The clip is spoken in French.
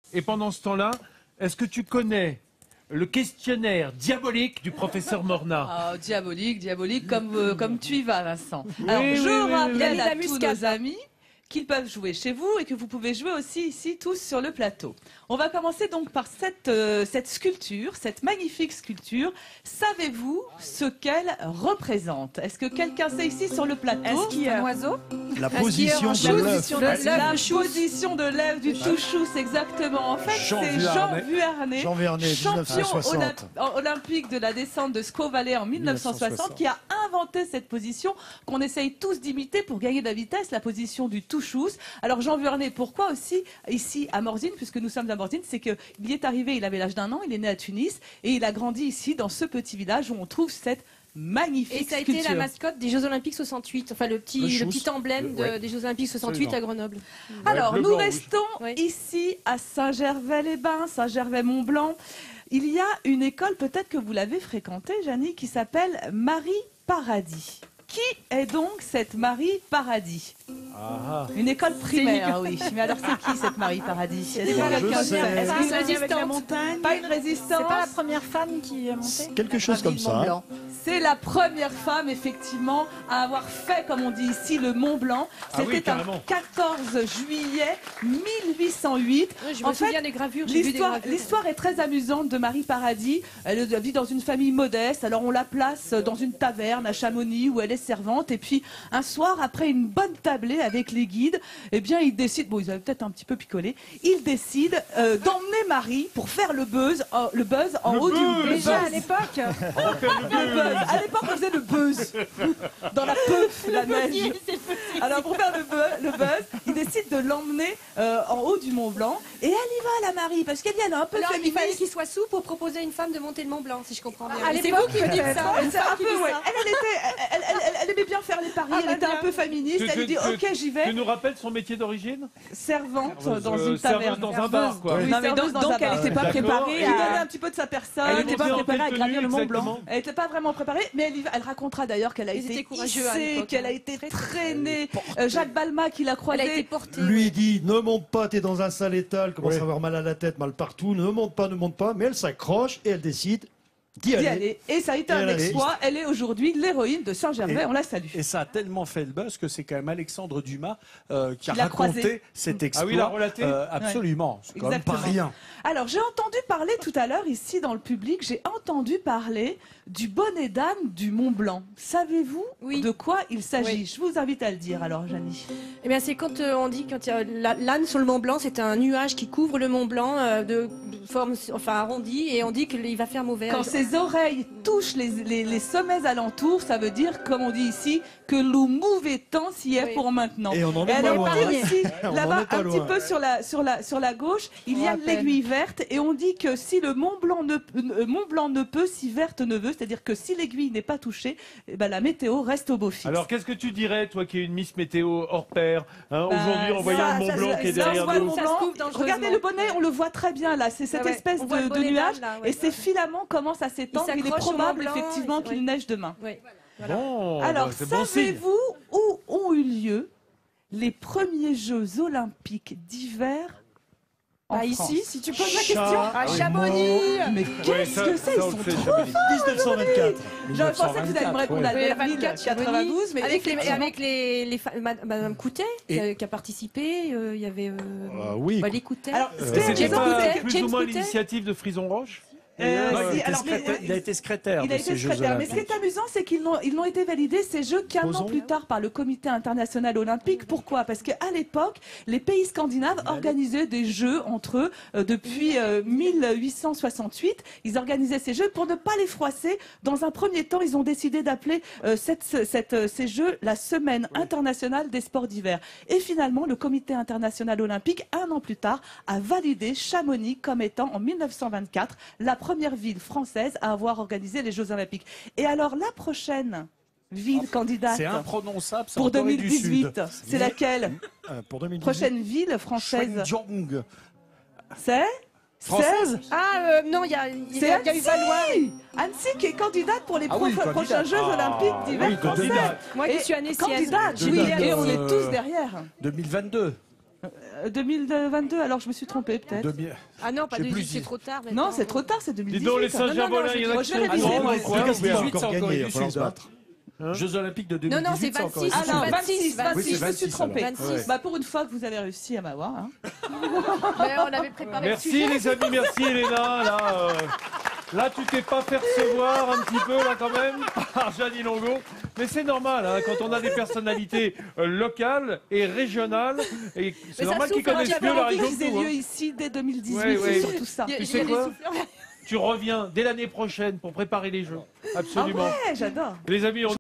Et pendant ce temps-là, est-ce que tu connais le questionnaire diabolique du professeur Morna? Ah, diabolique, comme tu y vas, Vincent. Oui, Alors, oui, je rappelle oui. à tous nos amis qu'ils peuvent jouer chez vous et que vous pouvez jouer aussi ici, tous sur le plateau. On va commencer donc par cette sculpture, cette magnifique sculpture. Savez-vous ce qu'elle représente? Est-ce que quelqu'un sait ici sur le plateau? Est-ce qu'il y a un oiseau? La position de l'œuf. La position de l'œuf du touchous, exactement. En fait, c'est Jean Vuarnet, Jean Vuarnet, champion 1960. olympique de la descente de Squaw Valley en 1960, qui a inventé cette position qu'on essaye tous d'imiter pour gagner de la vitesse, la position du touchous. Alors Jean Vuarnet, pourquoi aussi ici à Morzine, puisque nous sommes à Morzine, c'est qu'il y est arrivé, il avait l'âge d'1 an, il est né à Tunis et il a grandi ici dans ce petit village où on trouve cette magnifique Et ça a sculpture. été la mascotte des Jeux Olympiques 68, enfin le petit emblème des Jeux Olympiques 68 à Grenoble. Alors bleu, nous blanc, restons ici à Saint-Gervais-les-Bains, Saint-Gervais-Mont-Blanc. Il y a une école, peut-être que vous l'avez fréquentée, Janie, qui s'appelle Marie Paradis. Qui est donc cette Marie Paradis? Une école primaire, oui. Mais alors c'est qui cette Marie Paradis? Est-ce une résistante? Pas une résistante. C'est pas la première femme qui est montée? Quelque chose comme ça. C'est la première femme, effectivement, à avoir fait, comme on dit ici, le Mont Blanc. C'était un 14 juillet 1808. Je me souviens des gravures. L'histoire est très amusante de Marie Paradis. Elle vit dans une famille modeste. Alors on la place dans une taverne à Chamonix où elle est servante. Et puis un soir, après une bonne tablée avec les guides, eh bien ils décident, bon ils avaient peut-être un petit peu picolé, ils décident d'emmener Marie pour faire le buzz en haut du... Déjà à l'époque. À l'époque, on faisait le buzz dans la peuf, la neige. Alors, pour faire le buzz, ils décident de l'emmener en haut du Mont Blanc. Et elle y va, la Marie, parce qu'elle y a un peu Alors, il fallait féministe. qu'il soit souple pour proposer à une femme de monter le Mont Blanc, si je comprends bien. C'est vous qui me dites ça. Elle aimait bien faire les paris, elle était un peu féministe. Elle lui dit, ok, j'y vais. Tu nous rappelles son métier d'origine? Servante dans une taverne. Dans un bar, quoi. Non, mais donc elle n'était pas préparée. Elle donnait un petit peu de sa personne. Elle n'était pas préparée à gravir le Mont Blanc. Elle n'était pas vraiment préparée, mais elle racontera d'ailleurs qu'elle a été hissée, qu'elle a été traînée. Jacques Balma qui l'a croisée. Elle a été portée. Lui dit, ne monte pas, t'es dans un sale état, elle commence à avoir mal à la tête, mal partout, ne monte pas, mais elle s'accroche et elle décide d'y aller. Et ça a été un exploit. Elle est aujourd'hui l'héroïne de Saint-Gervais, on la salue. Et ça a tellement fait le buzz que c'est quand même Alexandre Dumas qui a raconté cet exploit. Ah oui, il a relaté absolument, c'est quand même pas rien. Alors, j'ai entendu parler tout à l'heure, ici dans le public, j'ai entendu parler du bonnet d'âne du Mont Blanc. Savez-vous de quoi il s'agit? Je vous invite à le dire, alors, Janie. Eh bien, c'est quand on dit, quand il y a l'âne sur le Mont Blanc, c'est un nuage qui couvre le Mont Blanc de forme arrondie, et on dit qu'il va faire mauvais. Quand ses oreilles touchent les sommets alentours, ça veut dire, comme on dit ici, que le mauvais temps s'y est pour maintenant. Et on en est elle pas est loin. ici, là-bas, un petit peu sur la gauche, il y a l'aiguille verte, et on dit que si le Mont Blanc ne peut, si verte ne veut, c'est-à-dire que si l'aiguille n'est pas touchée, eh ben, la météo reste au beau fixe. Alors, qu'est-ce que tu dirais, toi qui es une Miss Météo hors pair, aujourd'hui en voyant le Mont Blanc qui est derrière nous? Regardez le bonnet, on le voit très bien là, c'est cette espèce de nuage, et ces filaments commencent à s'étendre. Il est probable effectivement qu'il neige demain. Bon, alors, c'est bon savez-vous où ont eu lieu les premiers Jeux Olympiques d'hiver en France? Ici, si tu poses la question. À Chamonix. Mais qu'est-ce que c'est? Ils sont trop forts. 1924. Je pensais que vous alliez me répondre à 1992, mais avec Madame Coutet qui a participé, il y avait les Coutet. Alors, c'était pas plus ou moins l'initiative de Frison Roche? Il a été secrétaire de ces Jeux Olympiques. Mais ce qui est amusant, c'est qu'ils n'ont été validés, ces Jeux, qu'un an plus tard par le Comité international olympique. Pourquoi? Parce qu'à l'époque, les pays scandinaves organisaient des Jeux entre eux depuis 1868. Ils organisaient ces Jeux pour ne pas les froisser. Dans un premier temps, ils ont décidé d'appeler ces Jeux la Semaine internationale des sports d'hiver. Et finalement, le Comité international olympique, un an plus tard, a validé Chamonix comme étant, en 1924, la première ville française à avoir organisé les Jeux Olympiques. Et alors, la prochaine ville candidate c'est imprononçable, pour 2018, c'est laquelle? Pour 2018. Prochaine ville française. Shenzhen. C'est Française? Non, il y a eu Valois. Annecy qui est candidate pour les prochains Jeux Olympiques d'hiver français. Moi qui suis annécienne. Candidate, oui, et on est tous derrière. 2022. 2022, alors je me suis trompée peut-être. Ah non, pas J'ai 2018, plus c'est dit. trop tard. Non, c'est trop tard, c'est 2018. Dis donc, les Non, non, Saint-Germain, il y en a moi, qui je vais sont réviser, à moi. Londres, quoi. 2018, c'est encore encore gagné, du il va falloir Sud. se battre. Jeux Olympiques de 2018, Non, non, c'est encore 26. Ah non, 26, 26, je me suis 26, trompée. alors. 26. Bah, pour une fois que vous avez réussi à m'avoir. Hein. Mais on avait préparé le Merci sujet. les amis, merci Elena. Là, tu t'es pas fait recevoir un petit peu là quand même par Jeannie Longo. Mais c'est normal, hein, quand on a des personnalités locales et régionales, et c'est Mais ça normal qu'ils souffle, hein, connaissent J'avais mieux la envie région qu'ils que aient nous. lieu Hein. ici dès 2018, Ouais, ouais. c'est surtout ça. Il y a- Tu il y sais a des quoi souffleurs. Tu reviens dès l'année prochaine pour préparer les Jeux. Ah Absolument. ouais, j'adore. Les amis, on